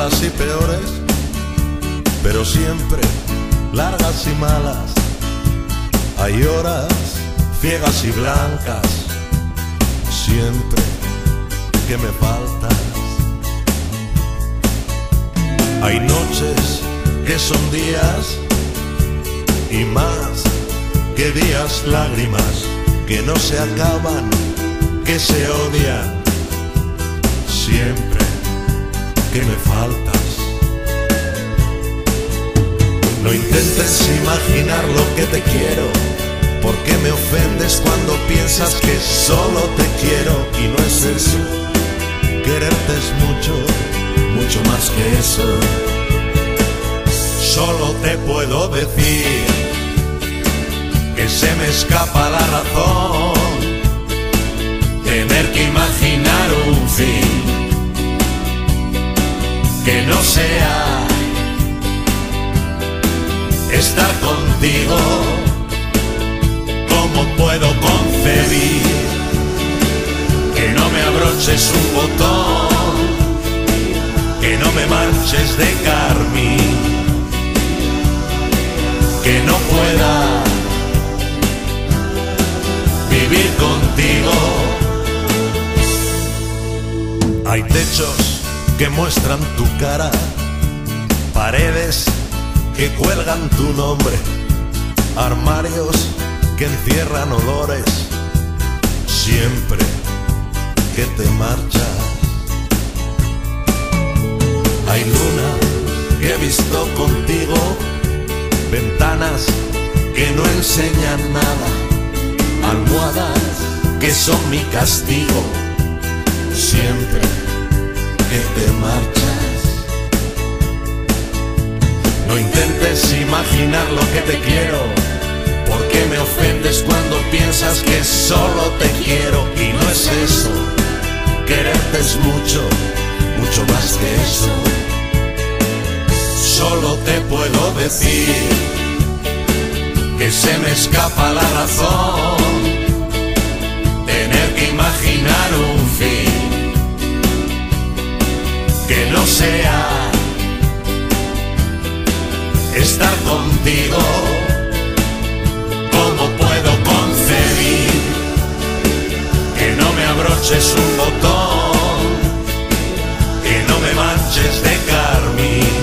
malas y peores, pero siempre largas y malas. Hay horas ciegas y blancas, siempre que me faltas. Hay noches que son días y más que días, lágrimas que no se acaban, que se odian, siempre que me faltas. No intentes imaginar lo que te quiero, porque me ofendes cuando piensas que solo te quiero. Y no es eso, quererte es mucho, mucho más que eso. Solo te puedo decir que se me escapa la razón, tener que imaginar un fin que no sea estar contigo. ¿Cómo puedo concebir que no me abroches un botón, que no me manches de carmín, que no pueda vivir contigo? Hay techos que muestran tu cara, paredes que cuelgan tu nombre, armarios que encierran olores, siempre que te marchas. Hay luna que he visto contigo, ventanas que no enseñan nada, almohadas que son mi castigo, siempre que te marchas. No intentes imaginar lo que te quiero, porque me ofendes cuando piensas que solo te quiero. Y no es eso, quererte es mucho, mucho más que eso. Solo te puedo decir que se me escapa la razón, tener que imaginar un fin que no sea estar contigo. ¿Cómo puedo concebir que no me abroches un botón, que no me manches de carmín,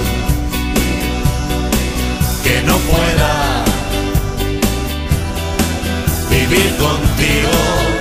que no pueda vivir contigo?